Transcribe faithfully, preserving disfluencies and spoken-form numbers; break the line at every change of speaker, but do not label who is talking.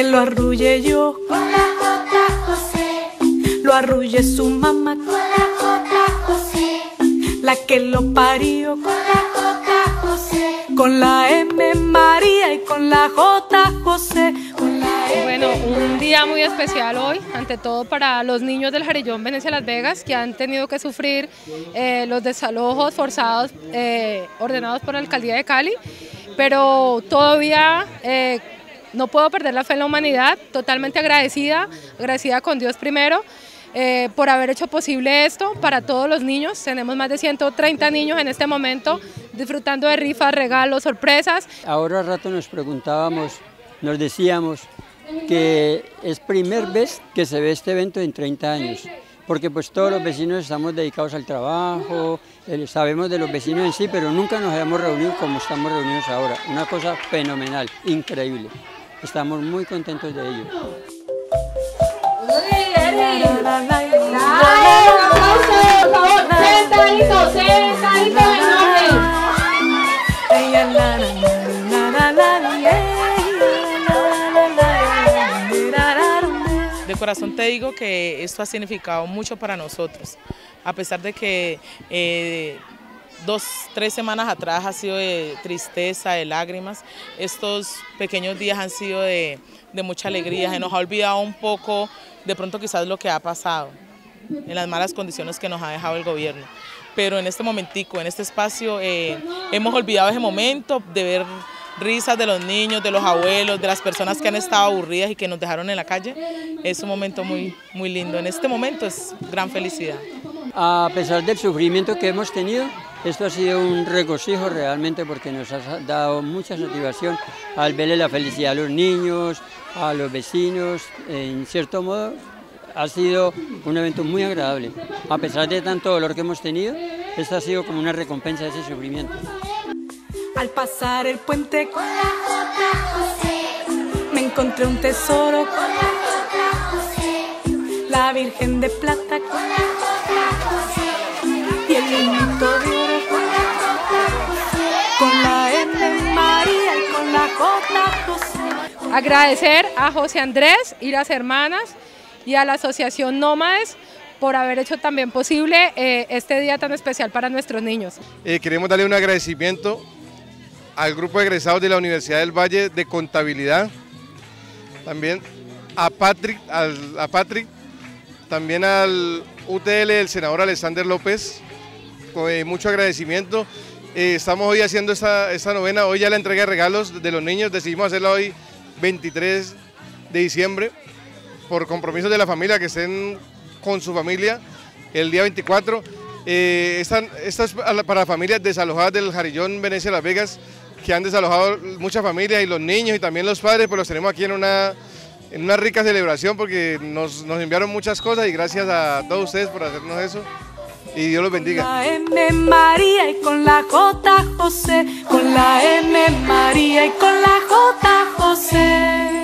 que lo arrulle yo con la J José, lo arrulle su mamá con la J José, la que lo parió con la J José, con la M María y con la J José, con la M.
Bueno, un día muy especial hoy, ante todo para los niños del Jarillón Venecia Las Vegas, que han tenido que sufrir eh, los desalojos forzados eh, ordenados por la Alcaldía de Cali, pero todavía eh, no puedo perder la fe en la humanidad, totalmente agradecida, agradecida con Dios primero, eh, por haber hecho posible esto para todos los niños. Tenemos más de ciento treinta niños en este momento disfrutando de rifas, regalos, sorpresas.
Ahora al rato nos preguntábamos, nos decíamos que es primera vez que se ve este evento en treinta años, porque pues todos los vecinos estamos dedicados al trabajo, sabemos de los vecinos en sí, pero nunca nos habíamos reunido como estamos reunidos ahora. Una cosa fenomenal, increíble. Estamos muy contentos de ello.
De corazón te digo que esto ha significado mucho para nosotros, a pesar de que eh, dos, tres semanas atrás ha sido de tristeza, de lágrimas. Estos pequeños días han sido de, de mucha alegría. Se nos ha olvidado un poco de pronto quizás lo que ha pasado, en las malas condiciones que nos ha dejado el gobierno. Pero en este momentico, en este espacio, eh, hemos olvidado ese momento de ver risas de los niños, de los abuelos, de las personas que han estado aburridas y que nos dejaron en la calle. Es un momento muy, muy lindo. En este momento es gran felicidad.
A pesar del sufrimiento que hemos tenido, esto ha sido un regocijo realmente, porque nos ha dado mucha satisfacción al verle la felicidad a los niños, a los vecinos. En cierto modo ha sido un evento muy agradable. A pesar de tanto dolor que hemos tenido, esto ha sido como una recompensa de ese sufrimiento.
Al pasar el puente con la J José, me encontré un tesoro con la J José, la Virgen de Plata con la J José, y el niñito de oro con la J José, con la M María y con la J José.
Agradecer a José Andrés y las hermanas y a la Asociación Nómades por haber hecho también posible eh, este día tan especial para nuestros niños.
Eh, queremos darle un agradecimiento al grupo de egresados de la Universidad del Valle de Contabilidad, también a Patrick, al, a Patrick, también al U T L del senador Alexander López, con eh, mucho agradecimiento. Eh, estamos hoy haciendo esta, esta novena, hoy ya la entrega de regalos de los niños, decidimos hacerla hoy veintitrés de diciembre, por compromisos de la familia, que estén con su familia el día veinticuatro. Eh, esta, esta es para familias desalojadas del Jarillón Venecia Las Vegas, que han desalojado muchas familias, y los niños y también los padres, pues los tenemos aquí en una, en una rica celebración, porque nos, nos enviaron muchas cosas, y gracias a todos ustedes por hacernos eso, y Dios los bendiga.
Con la M María y con la J José, con la M María y con la J José.